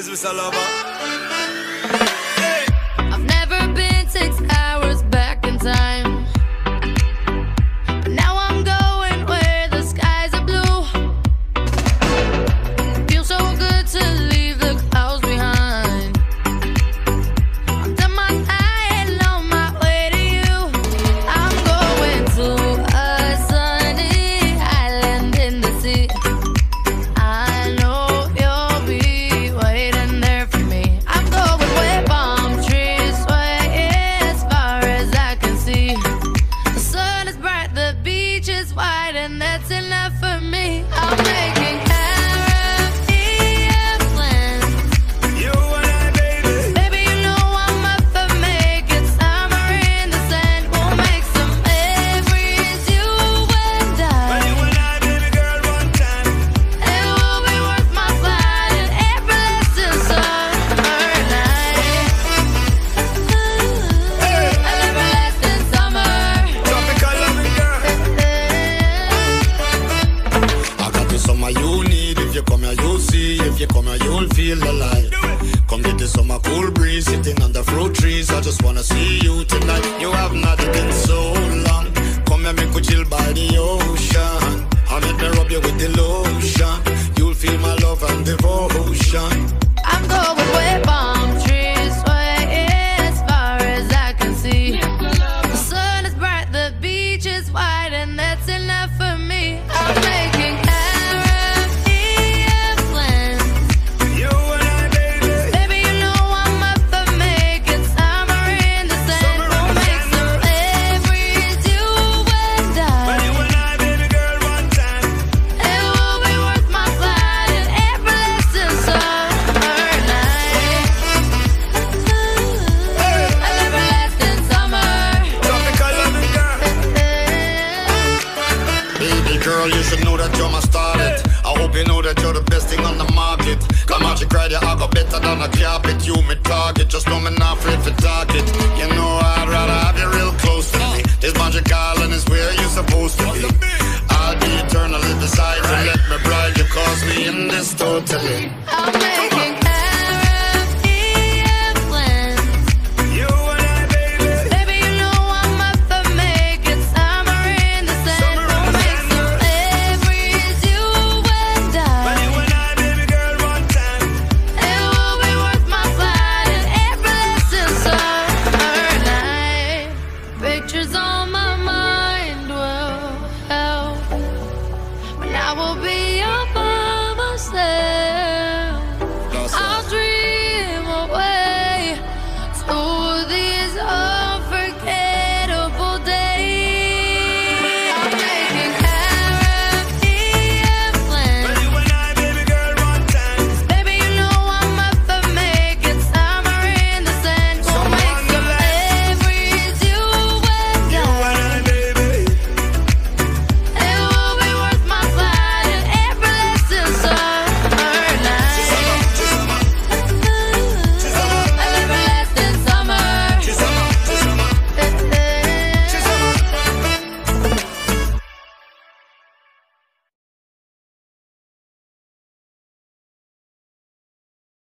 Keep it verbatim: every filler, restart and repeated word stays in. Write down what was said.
is Mister Lover. I've never been six hours back in time, but now I'm going where the skies are blue. Feels so good to leave the clouds behind. I'm done my night on my way to you. I'm going to a sunny island in the sea. I know you'll be waiting there for me. I'm going where palm trees sway as far as I can see. The sun is bright, the beach is wide, and that's enough for me. I'm making Caribbean plans. You and I, baby. Baby, you know I'm up for making summer in the sand. We'll make some memories, you and Well, I. you and I, baby girl, one time. It will be worth my flight and every lesson summer night. Ooh, an everlasting summer. Tropical loving girl. I got the summer you need. If you come here, you'll see. If you come here, you'll feel alive. Come get the summer cool breeze, sitting under fruit trees. I just wanna see you tonight. You have not been so long. Come here, make we chill by the ocean. I make me rub you with the lotion. You'll feel my love and devotion. I'm going where palm trees sway as far as I can see. The sun is bright, the beach is wide, and that's enough for me. I'm making Caribbean plans. You and I, baby. Baby, you know I'm up for making summer in the sand. We'll make some memories, you and Well, I. you and I, baby girl, one time. It will be worth my flight and every lesson summer night. Ooh, an everlasting summer. Tropical loving girl. Baby girl, you should know that you're my starlet. I hope you know that you're the best thing on the market. Come out, you cry, I got better than a carpet. You me target, just know me not afraid for target. You know I'd rather have you real close to me. This magic island is where you're supposed to be. I'll be eternally beside you. Let me bride you, cause me in this totally. I'm making